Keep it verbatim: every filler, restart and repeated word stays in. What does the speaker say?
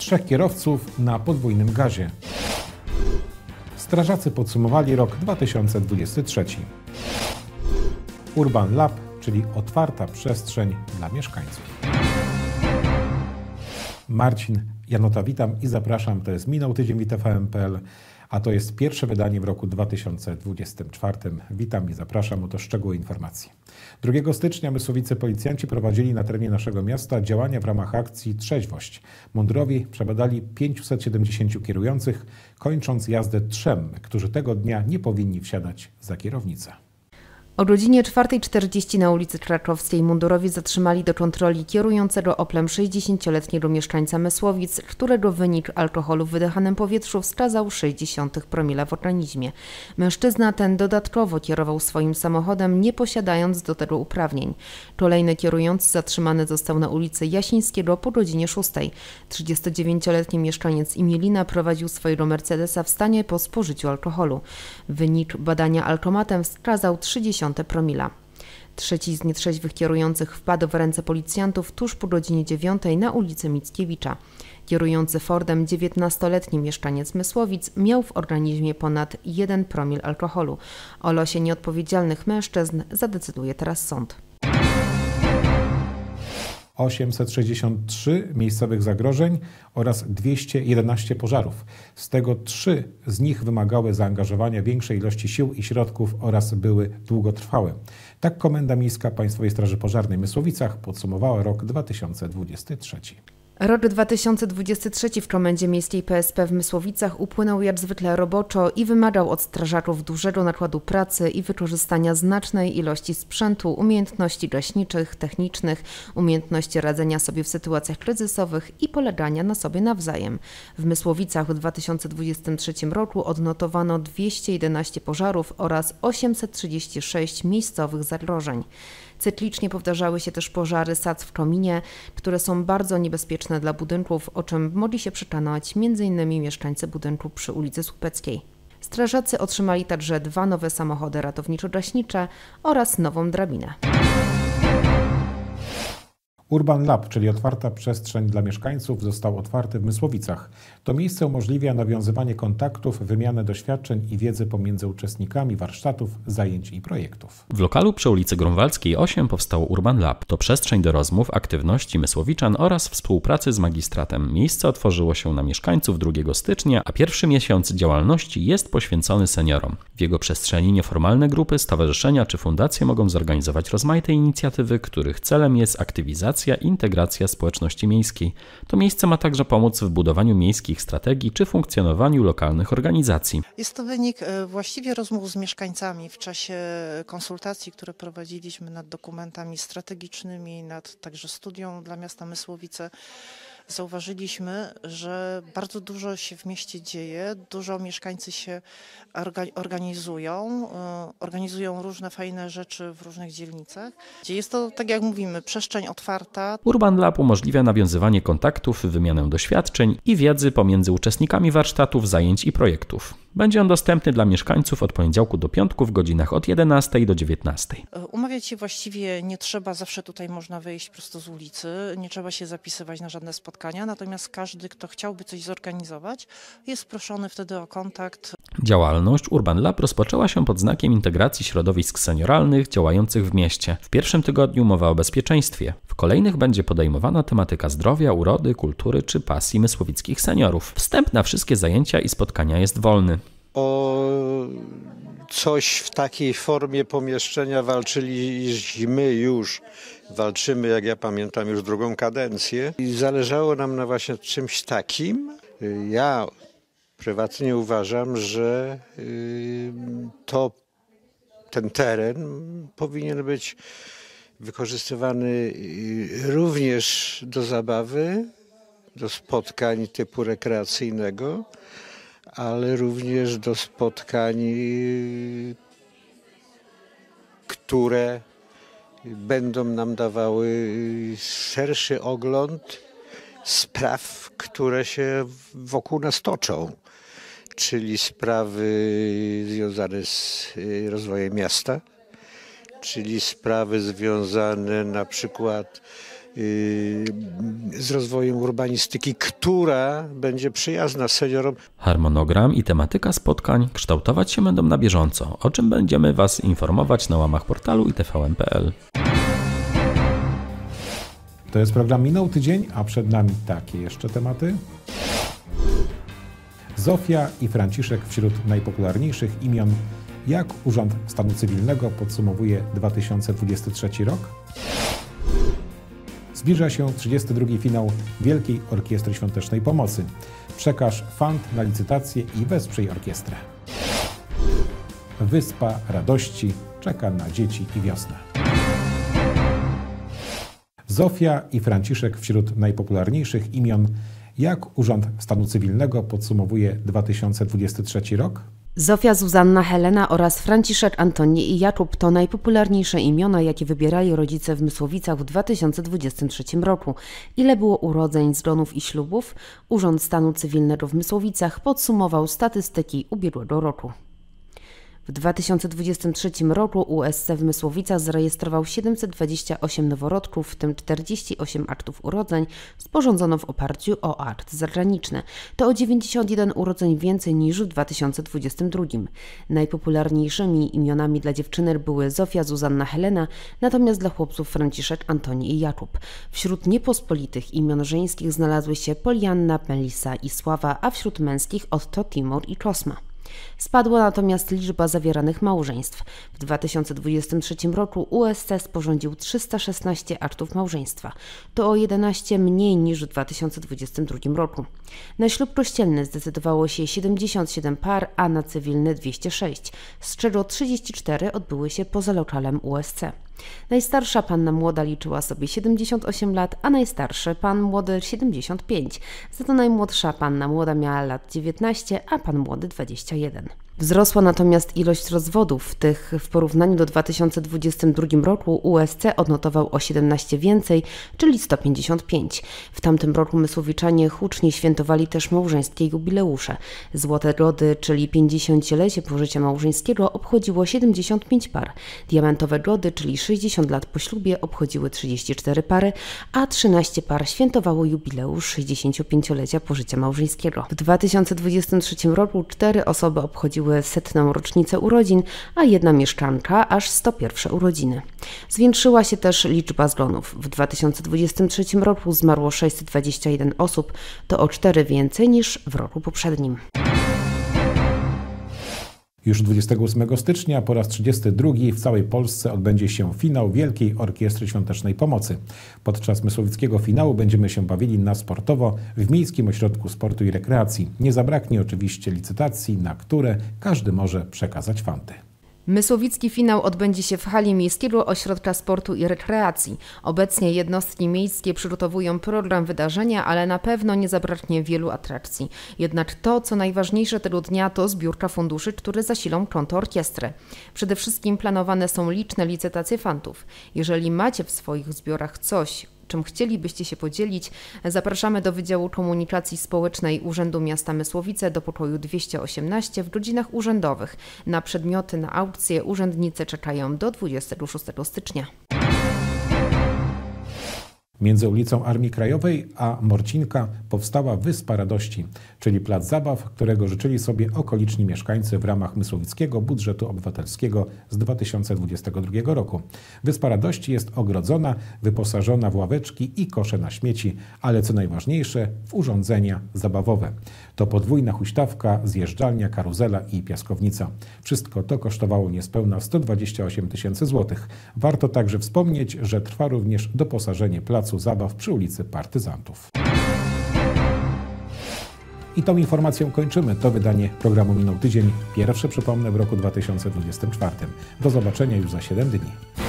Trzech kierowców na podwójnym gazie. Strażacy podsumowali rok dwa tysiące dwudziesty trzeci. Urban Lab, czyli otwarta przestrzeń dla mieszkańców. Marcin Janota, witam i zapraszam. To jest Minął Tydzień w T V N kropka P L, a to jest pierwsze wydanie w roku dwa tysiące dwudziestym czwartym. Witam i zapraszam, oto szczegóły informacji. drugiego stycznia mysłowicy policjanci prowadzili na terenie naszego miasta działania w ramach akcji Trzeźwość. Mundurowi przebadali pięciuset siedemdziesięciu kierujących, kończąc jazdę trzem, którzy tego dnia nie powinni wsiadać za kierownicę. O godzinie czwartej czterdzieści na ulicy Krakowskiej mundurowi zatrzymali do kontroli kierującego Oplem sześćdziesięcioletniego mieszkańca Mysłowic, którego wynik alkoholu w wydychanym powietrzu wskazał sześćdziesiąt promila w organizmie. Mężczyzna ten dodatkowo kierował swoim samochodem, nie posiadając do tego uprawnień. Kolejny kierujący zatrzymany został na ulicy Jasińskiego po godzinie szóstej. trzydziestodziewięcioletni mieszkaniec Imielina prowadził swojego Mercedesa w stanie po spożyciu alkoholu. Wynik badania alkomatem wskazał trzydzieści promila. Trzeci z nietrzeźwych kierujących wpadł w ręce policjantów tuż po godzinie dziewiątej na ulicy Mickiewicza. Kierujący Fordem dziewiętnastoletni mieszkaniec Mysłowic miał w organizmie ponad jeden promil alkoholu. O losie nieodpowiedzialnych mężczyzn zadecyduje teraz sąd. osiemset sześćdziesiąt trzy miejscowych zagrożeń oraz dwieście jedenaście pożarów. Z tego trzy z nich wymagały zaangażowania większej ilości sił i środków oraz były długotrwałe. Tak Komenda Miejska Państwowej Straży Pożarnej w Mysłowicach podsumowała rok dwa tysiące dwudziesty trzeci. Rok dwa tysiące dwudziesty trzeci w Komendzie Miejskiej P S P w Mysłowicach upłynął jak zwykle roboczo i wymagał od strażaków dużego nakładu pracy i wykorzystania znacznej ilości sprzętu, umiejętności gaśniczych, technicznych, umiejętności radzenia sobie w sytuacjach kryzysowych i polegania na sobie nawzajem. W Mysłowicach w dwa tysiące dwudziestym trzecim roku odnotowano dwieście jedenaście pożarów oraz osiemset trzydzieści sześć miejscowych zagrożeń. Cyklicznie powtarzały się też pożary sadz w kominie, które są bardzo niebezpieczne dla budynków, o czym mogli się przekonać między innymi mieszkańcy budynku przy ulicy Słupeckiej. Strażacy otrzymali także dwa nowe samochody ratowniczo-gaśnicze oraz nową drabinę. Urban Lab, czyli otwarta przestrzeń dla mieszkańców, został otwarty w Mysłowicach. To miejsce umożliwia nawiązywanie kontaktów, wymianę doświadczeń i wiedzy pomiędzy uczestnikami warsztatów, zajęć i projektów. W lokalu przy ulicy Grunwaldzkiej osiem powstało Urban Lab. To przestrzeń do rozmów, aktywności mysłowiczan oraz współpracy z magistratem. Miejsce otworzyło się na mieszkańców drugiego stycznia, a pierwszy miesiąc działalności jest poświęcony seniorom. W jego przestrzeni nieformalne grupy, stowarzyszenia czy fundacje mogą zorganizować rozmaite inicjatywy, których celem jest aktywizacja i integracja społeczności miejskiej. To miejsce ma także pomóc w budowaniu miejskich strategii czy funkcjonowaniu lokalnych organizacji. Jest to wynik właściwie rozmów z mieszkańcami w czasie konsultacji, które prowadziliśmy nad dokumentami strategicznymi, nad także studią dla miasta Mysłowice. Zauważyliśmy, że bardzo dużo się w mieście dzieje, dużo mieszkańcy się organizują, organizują różne fajne rzeczy w różnych dzielnicach. Jest to, tak jak mówimy, przestrzeń otwarta. Urban Lab umożliwia nawiązywanie kontaktów, wymianę doświadczeń i wiedzy pomiędzy uczestnikami warsztatów, zajęć i projektów. Będzie on dostępny dla mieszkańców od poniedziałku do piątku w godzinach od jedenastej do dziewiętnastej. Umawiać się właściwie nie trzeba, zawsze tutaj można wyjść prosto z ulicy, nie trzeba się zapisywać na żadne spotkania, natomiast każdy, kto chciałby coś zorganizować, jest proszony wtedy o kontakt. Działalność Urban Lab rozpoczęła się pod znakiem integracji środowisk senioralnych działających w mieście. W pierwszym tygodniu mowa o bezpieczeństwie. W kolejnych będzie podejmowana tematyka zdrowia, urody, kultury czy pasji mysłowickich seniorów. Wstęp na wszystkie zajęcia i spotkania jest wolny. O coś w takiej formie pomieszczenia walczyliśmy już. Walczymy, jak ja pamiętam, już drugą kadencję. I zależało nam na właśnie czymś takim. Ja prywatnie uważam, że to ten teren powinien być wykorzystywany również do zabawy, do spotkań typu rekreacyjnego, ale również do spotkań, które będą nam dawały szerszy ogląd spraw, które się wokół nas toczą, czyli sprawy związane z rozwojem miasta, czyli sprawy związane na przykład z rozwojem urbanistyki, która będzie przyjazna seniorom. Harmonogram i tematyka spotkań kształtować się będą na bieżąco, o czym będziemy Was informować na łamach portalu i t v n kropka p l. To jest program Minął Tydzień, a przed nami takie jeszcze tematy. Zofia i Franciszek wśród najpopularniejszych imion. Jak Urząd Stanu Cywilnego podsumowuje dwa tysiące dwudziesty trzeci rok? Zbliża się trzydziesty drugi finał Wielkiej Orkiestry Świątecznej Pomocy. Przekaż fund na licytację i wesprzyj orkiestrę. Wyspa Radości czeka na dzieci i wiosnę. Zofia i Franciszek wśród najpopularniejszych imion. Jak Urząd Stanu Cywilnego podsumowuje dwa tysiące dwudziesty trzeci rok? Zofia, Zuzanna, Helena oraz Franciszek, Antoni i Jakub to najpopularniejsze imiona, jakie wybierali rodzice w Mysłowicach w dwa tysiące dwudziestym trzecim roku. Ile było urodzeń, zgonów i ślubów? Urząd Stanu Cywilnego w Mysłowicach podsumował statystyki ubiegłego roku. W dwa tysiące dwudziestym trzecim roku U S C w Mysłowicach zarejestrował siedemset dwadzieścia osiem noworodków, w tym czterdzieści osiem aktów urodzeń sporządzono w oparciu o akt zagraniczny. To o dziewięćdziesiąt jeden urodzeń więcej niż w dwa tysiące dwudziestym drugim. Najpopularniejszymi imionami dla dziewczynek były Zofia, Zuzanna, Helena, natomiast dla chłopców Franciszek, Antoni i Jakub. Wśród niepospolitych imion żeńskich znalazły się Polianna, Melisa i Sława, a wśród męskich Otto, Timur i Kosma. Spadła natomiast liczba zawieranych małżeństw. W dwa tysiące dwudziestym trzecim roku U S C sporządził trzysta szesnaście aktów małżeństwa. To o jedenaście mniej niż w dwa tysiące dwudziestym drugim roku. Na ślub kościelny zdecydowało się siedemdziesiąt siedem par, a na cywilny dwieście sześć, z czego trzydzieści cztery odbyły się poza lokalem U S C. Najstarsza panna młoda liczyła sobie siedemdziesiąt osiem lat, a najstarszy pan młody siedemdziesiąt pięć. Za to najmłodsza panna młoda miała lat dziewiętnaście, a pan młody dwadzieścia jeden. Wzrosła natomiast ilość rozwodów, tych w porównaniu do dwa tysiące dwudziestego drugiego roku U S C odnotował o siedemnaście więcej, czyli sto pięćdziesiąt pięć. W tamtym roku mysłowiczanie hucznie świętowali też małżeńskie jubileusze. Złote rody, czyli pięćdziesięciolecie pożycia małżeńskiego, obchodziło siedemdziesiąt pięć par. Diamentowe rody, czyli sześćdziesiąt lat po ślubie, obchodziły trzydzieści cztery pary, a trzynaście par świętowało jubileusz sześćdziesięciopięciolecia pożycia małżeńskiego. W dwa tysiące dwudziestym trzecim roku cztery osoby obchodziły setną rocznicę urodzin, a jedna mieszkanka aż sto pierwsze urodziny. Zwiększyła się też liczba zgonów. W dwa tysiące dwudziestym trzecim roku zmarło sześćset dwadzieścia jeden osób, to o cztery więcej niż w roku poprzednim. Już dwudziestego ósmego stycznia po raz trzydziesty drugi w całej Polsce odbędzie się finał Wielkiej Orkiestry Świątecznej Pomocy. Podczas mysłowickiego finału będziemy się bawili na sportowo w Miejskim Ośrodku Sportu i Rekreacji. Nie zabraknie oczywiście licytacji, na które każdy może przekazać fanty. Mysłowicki finał odbędzie się w hali Miejskiego Ośrodka Sportu i Rekreacji. Obecnie jednostki miejskie przygotowują program wydarzenia, ale na pewno nie zabraknie wielu atrakcji. Jednak to, co najważniejsze tego dnia, to zbiórka funduszy, które zasilą konto orkiestry. Przede wszystkim planowane są liczne licytacje fantów. Jeżeli macie w swoich zbiorach coś, czym chcielibyście się podzielić, zapraszamy do Wydziału Komunikacji Społecznej Urzędu Miasta Mysłowice do pokoju dwieście osiemnaście w godzinach urzędowych. Na przedmioty na aukcję urzędnicy czekają do dwudziestego szóstego stycznia. Między ulicą Armii Krajowej a Morcinka powstała Wyspa Radości, czyli plac zabaw, którego życzyli sobie okoliczni mieszkańcy w ramach Mysłowickiego Budżetu Obywatelskiego z dwa tysiące dwudziestego drugiego roku. Wyspa Radości jest ogrodzona, wyposażona w ławeczki i kosze na śmieci, ale co najważniejsze w urządzenia zabawowe. To podwójna huśtawka, zjeżdżalnia, karuzela i piaskownica. Wszystko to kosztowało niespełna sto dwadzieścia osiem tysięcy złotych. Warto także wspomnieć, że trwa również doposażenie placu zabaw przy ulicy Partyzantów. I tą informacją kończymy to wydanie programu Minął Tydzień. Pierwsze, przypomnę, w roku dwa tysiące dwudziestym czwartym. Do zobaczenia już za siedem dni.